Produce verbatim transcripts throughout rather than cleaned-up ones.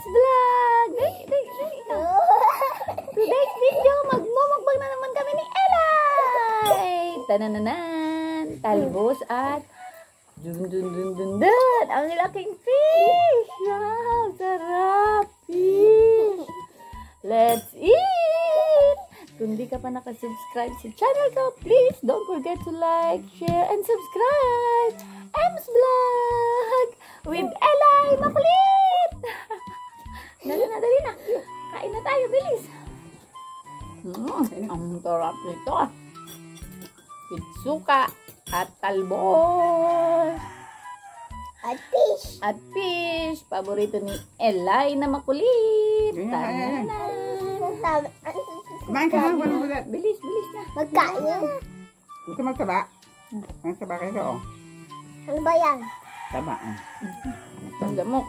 Vlog! Dali, dali, dali. Today's video, magmumukbang na naman kami ni Elay! Tanananan! Talbos at dun dun dun dun dun! Ang laking fish! Wow! Sarap! Fish! Let's eat! Kung di ka pa nakasubscribe sa channel ko, please don't forget to like, share, and subscribe! Ems Vlog! With Elay Makulit! Dali na, dali na! Kain na tayo, bilis! Mm, ang sarap nito ah! Pitsuka at talbos! At fish! At fish! Paborito ni Elay na makulit! Ayan, Tara na! Kumain ka na, walang ulat. Bilis, bilis na! Magkain. Gusto magtaba? Ang taba kayo, oh. Ano ba yan? Taba, oh. Ang lamok.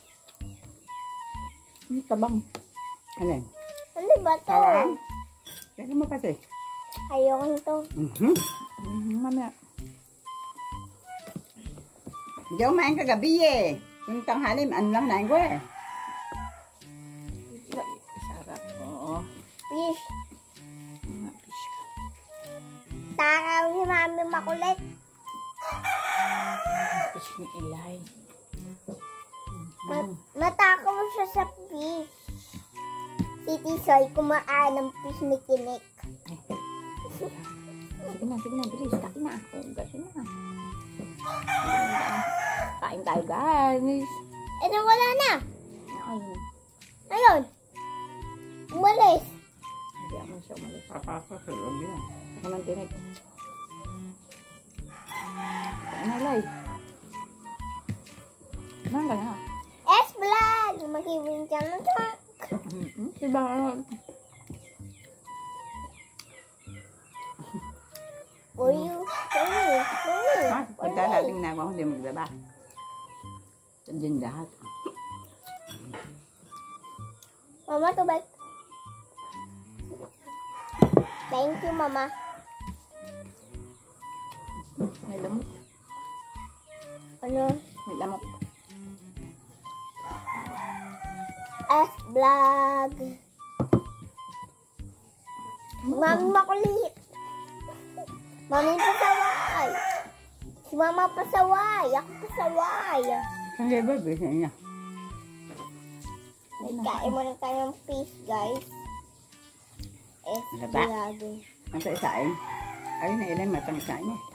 Ang tabang. Ano yan? Ano ba to? Tawa? Kaya mo kasi. Ayoko nito. Mhm. Mm, mamaya. Hindi ako main kagabi eh. Yung tanghali, ano lang nain ko eh. Sarap. Oo. Fish. Mga fish ka. Takaw ni Mami Makulit. Fish ni Elay. Ma- Matakaw mo siya sa fish. Si Tisoy kumaan ng fish ni Kinik. Sige na, sige na, bilis. Kain na. Oh, kasi na. Kain tayo, guys. Eh, nawala na. Ayun. Ayun. Umalis. Hindi ako siya umalis. Papasok sa loob yan. Ako nang tinig. Kain na, Elay. Kumain ka na. S Vlog. Mag-ibig ka na siya. Diba? Uyu. Uyu. Uyu. Ha? Punta natin na ako, hindi maglaba. Diyan lahat. Mama, tubig. Thank you, Mama. May lamok. Ano? May lamok. S Vlog. Mami Makulit. Mami pasaway. Si Mama pasaway. Ako pasaway. Hindi ba, bisa niya? Nagkain mo na tayo ng fish, guys. S Ano ba? Vlog. Ang sa isain? Ayun na ilan matang isain eh.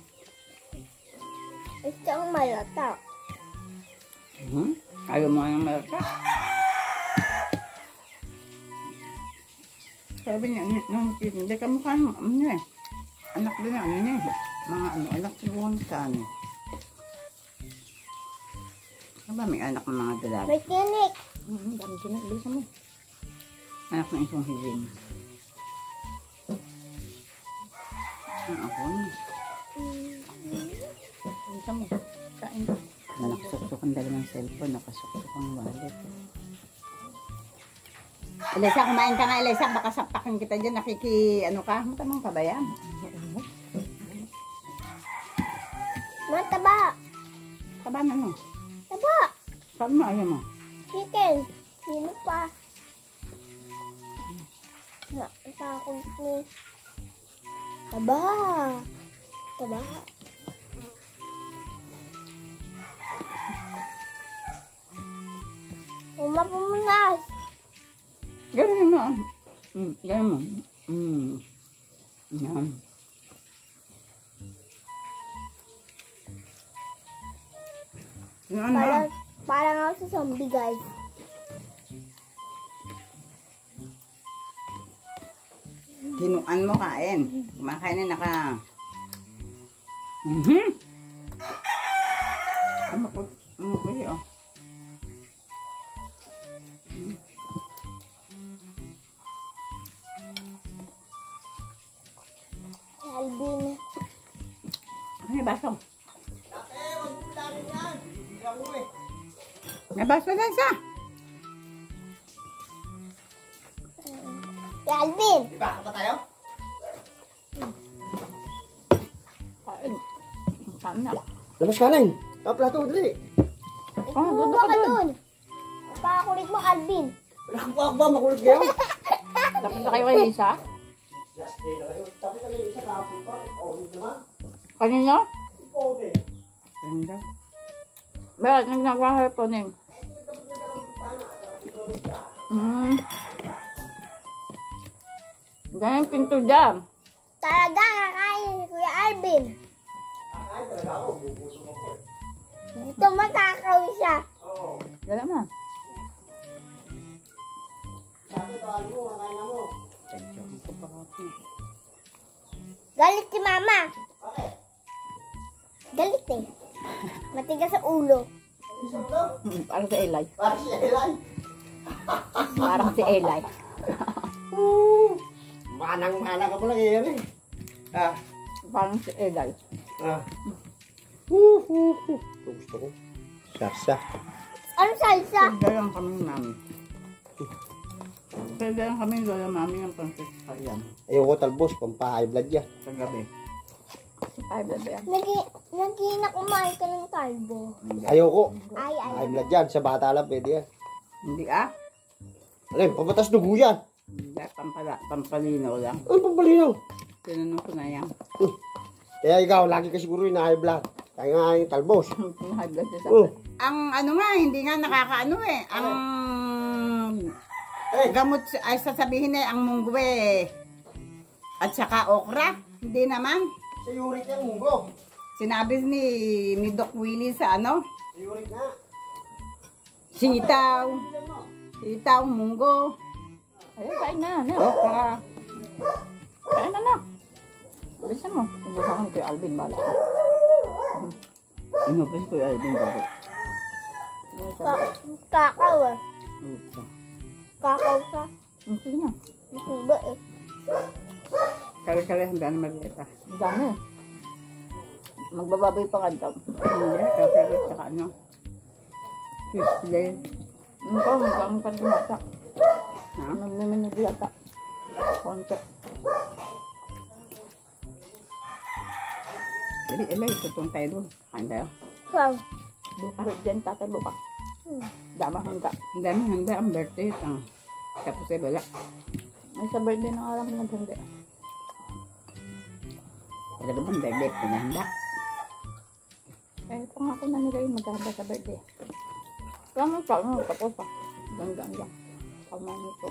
Ito ang malata. Hmm? Ayaw mo ang malata? Sabi niya, nung hindi ka mukha mo, ano eh. Anak din ano niya eh. Mga ano, anak siguro sa ano. Ano ba may anak ng mga dalaga? May Kinik. Hmm, dami tinig. Bilisan mo. Anak ng isang hiling. Ah, ako na. Bilisan mo. Kain ka. Nakasuksok ang dalawang cellphone, nakasuksok ang wallet. Elisa, kumain ka nga, Elisa. Baka sapakin kita dyan. Nakiki, ano ka? Matamang ka ba yan? Mataba. Taba na no? Taba. Saan mo ayaw mo? Chicken. Sino pa? Nakakot ni. Taba. Taba. Uma pumunas. Ganun mo. Mm, ganun mo. Mm. Yan. Yan na. Parang, parang ako sa zombie, guys. Kinuan mo kain. Kumakain na naka... Mhm. Ano ko? Ano ko yun? Alvin. Ano yung baso? May baso na isa. Si Alvin. Kain. Kain na. Labas ka lang. Kaplato, dali. Oh, Bumaba doon ka ka dun. Pakulit mo Alvin. Wag ba, makulit kayo? Tapos na kayo kay Lisa? Kanina? Ganda. Bakit nagnakuha po ning? Hmm. Ganyan pinto dyan. Talaga, kakain si Kuya Alvin. Ito matakaw siya. Dala mo. Galit si Mama. Galit eh. Matigas sa ulo. Hmm, parang si Eli. Parang si Eli. Manang-manang ka pala yan eh. Ah. Parang si Eli. Ah. Hu hu hu. Ito gusto ko. Sarsa. Ano salsa? Pagdalang kami mami. Pagdalang kami lola mami ng pansit kaya Ayoko talbos. Pampahay blood yan. sa gabi. Si Five na ba yan? Nagi, nagi na kumain ka ng talbo. Ayoko. Ay, ay. High blood yan. Sa bata lang pwede yan. Hindi ah. Ano yun? Pabatas dugo yan. Hindi, pampala, pampalinaw lang. Ano pampalinaw? Tinanong ko na yan. Kaya ikaw, lagi ka siguro yung high blood. Kaya nga yung talbos. Pinahagad siya sa Oh. Ang ano nga, hindi nga nakakaano eh. Ang gamot, ay sasabihin eh, ang mungwe at saka okra. Hindi naman. Sa uric yan, munggo. Sinabi ni, ni Doc Willie sa ano, Sa uric nga. sitaw. Sitaw, munggo. Ayun, kain na. na. Okra. Kain na na. Bilisan mo. Ibuka ko kay Alvin. Bala. Inupis ko yung Alvin bago. Ka- Kakaw ah. Kakaw ka. Sige na. Masuba eh. Kali-kali, handa na maliit ah. Ang dami. Magbababoy pa ka daw. Hindi, kali-kali, saka ano. Fish Ano pa, magkakaroon pa rin mata. Ha? Nagmiminig yata. Konti. Jadi, elay, tutong tayo doon. Kain tayo. Wow. Buka rin dyan, tatay buka. Hmm. Dama hangga. Ang dami handa ang birthday. Ang, tapos ay wala. May sa birthday ng alam ko naghanda. Talaga bang birthday? Pinahanda. Eh, ito nga ako na nila yung maghanda sa birthday. Kaya mo pa, ano, tapos pa. Ganda lang. Kama nito.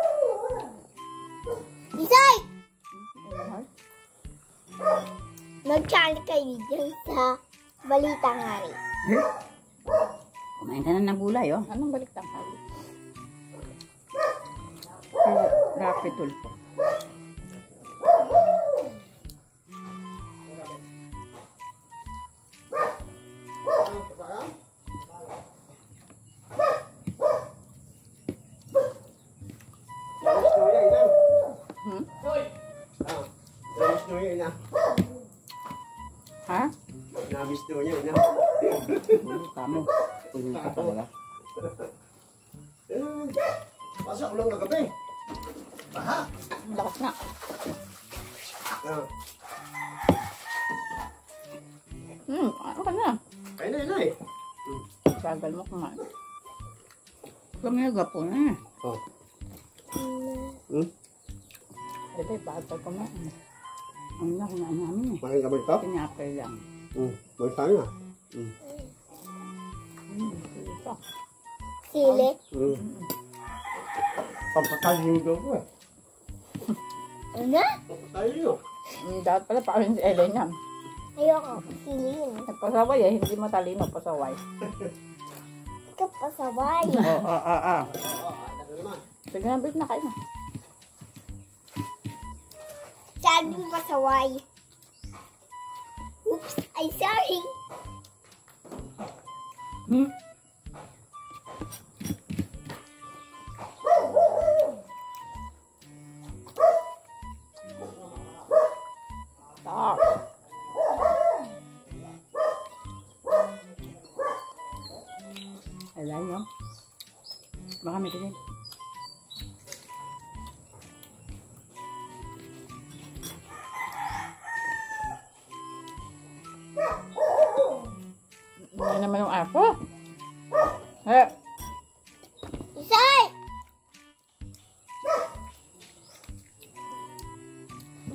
Isay! Ayun, Nag-channel kayo dyan sa balita nga rin. Kumain ka na ng gulay, oh. anong balik tanghali? Rapi tulpo. Nabis nyo yan, inan. Hmm? Ah. Nabis nyo yan, inan. Ha? Nabis nyo yan, inan. Ulo ka mo. Ulo ka talaga. Eh, Pasak ulang kagabi. Baha. Ang lakas na. Ah. Hmm, ano ka na? Ayun na, inay. Gagal mo kumain. Kami nagapo na. Oh. Hmm? Ito, bagal kumain. Ang laki na namin eh. Makin kabal to? Pinapay lang. Hmm. Balik tayo na. Hmm. Hmm, ito. Sili. Hmm. Pampatay daw ko eh. Ano? Pampatay nyo. Hindi dapat pala parang si Ellen yan. Ayoko. Sili yun. Nagpasaway eh, hindi matalino pasaway. Ikaw pasaway. Oo, oo, oo. Ano naman? Sige na, balik na kayo na. Sabi mo pasaway. Oops, ay sorry. Hmm? Stop. Alay yun. Baka may tingin. Hindi naman yung ako. Eh, Isay!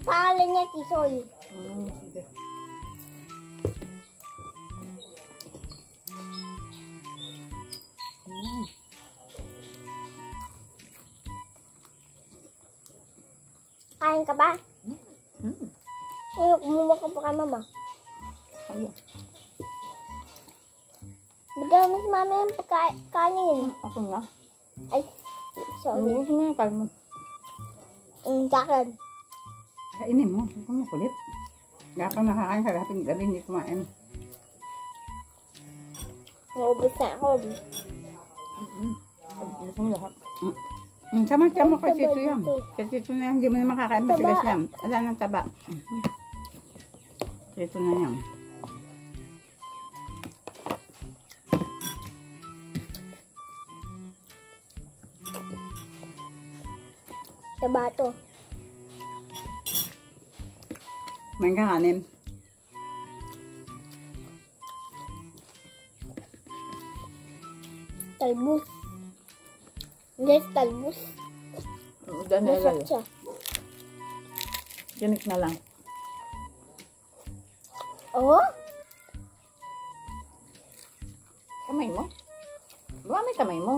pangalan niya Tisoy. Hmm, sige. Hmm. Kain ka ba? Hmm. Ay, kumuha ka pa kay mama. Ayun. Bigyan mo si mama yung pagkain. Ako nga. Ay, sorry. Hindi ko na kalmo. Ang sakin. Kainin mo. Huwag kang makulit. Gapa nakakain ka dapat gabi hindi kumain. Naubos na ako. Gusto mo lahat. Mm, sama-sama ko si Tito yan. Kasi ito na yan, hindi mo na makakain matigas yan. Wala nang taba. Ito na yan. Sa bato. May kakanin. Talbos. Hindi, talbos. Dahil na Masarap ilalo. siya. Ginik na lang. Oh? Kamay mo? Baka may kamay mo.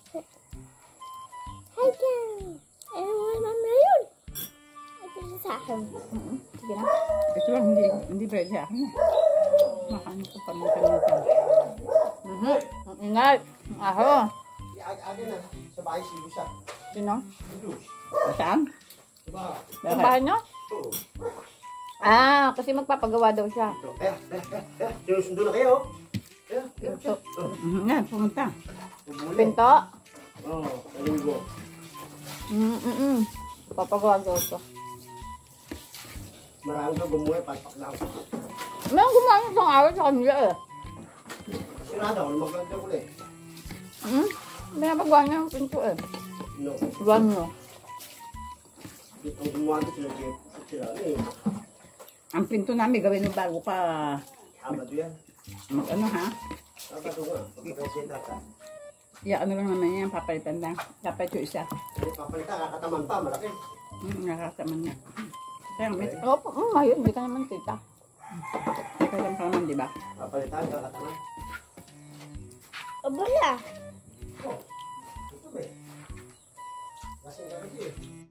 Hi, Ken. Ano mo naman na yun? Ito siya sa akin. Mm-hmm. Sige na. Ito lang, hindi, hindi pwede sa akin. Makain ko pa mga kalimutan. Mhm. Ang ingat. Aho. Agad na. Sa bahay sigo siya. Sino? Saan? Sa bahay. Ang Bakit? bahay niyo? Oo. Ah, kasi magpapagawa daw siya. Ito. Eh, eh, eh, eh. Sinusundo na kayo. Eh, eh, Pinto. Mhm, Yan, pumunta. Bumuli. Pinto? Oo, kalinggo. Mm-mm. Papagawa daw ito. Marami daw bumuhay, palpak lang. Mayroon kumain isang araw sa kanila eh. Sinada ako, maganda ko eh. Hmm? Pinapagawa niya ang pinto eh. No. Iwan nyo. Ito gumawa ko sila kaya sila. Eh, Ang pinto namin gawin mo bago pa Sabado yan. mag ano ha? Sabado nga. Pagkakasita ka. Ya ano lang naman yan, papalitan lang. Dapat yung isa. Eh, papalita, kakataman pa, malaki. Hmm, nakakataman nga. Kaya may Oo, oh, mm, ayun. Hindi ka naman tita. teka lang pa naman, di ba? Papalitan, kakataman. Abala. Oh, ito ba eh. Lasing ka rin eh.